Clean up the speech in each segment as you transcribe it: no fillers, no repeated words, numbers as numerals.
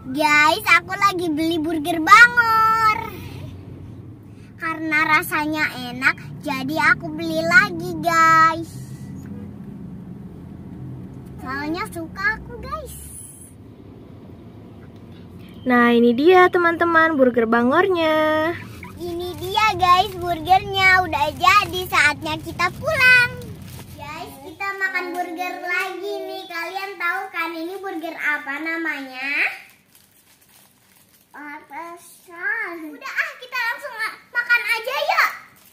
Guys, aku lagi beli burger Bangor. Karena rasanya enak, jadi aku beli lagi, guys. Soalnya suka aku, guys. Nah, ini dia teman-teman burger Bangornya. Ini dia, guys, burgernya. Udah jadi, saatnya kita pulang. Guys, kita makan burger lagi nih. Kalian tahu kan ini burger apa namanya? Udah kita langsung makan aja yuk.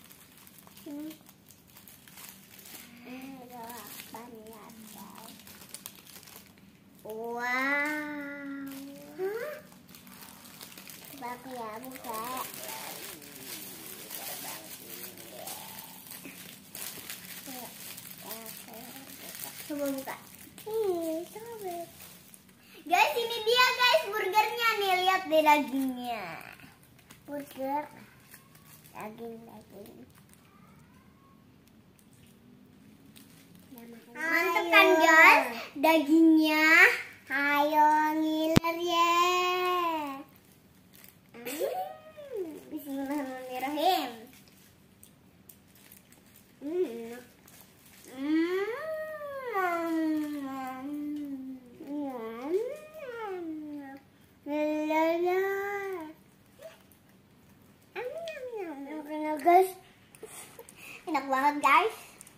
Wow. Buka. Coba buka. Guys, ini dia guys burgernya nih, lihat deh dagingnya. Burger daging. Mantap kan guys dagingnya. Ayo ngiler ya. Bismillahirrahmanirrahim. Guys, enak banget guys.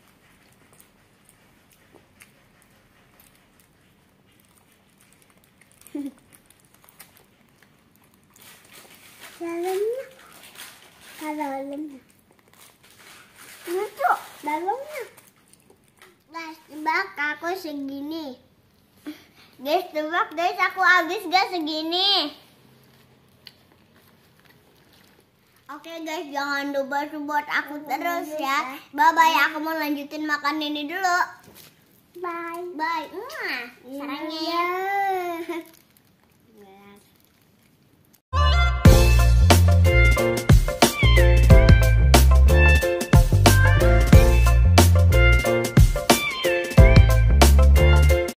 Dalamnya lucu, dalamnya. Guys, tebak aku segini. Guys, tebak guys, aku habis gak segini. Oke guys, jangan lupa support aku terus ya. Bye bye, aku mau lanjutin makan ini dulu. Bye. Bye. Sarangnya.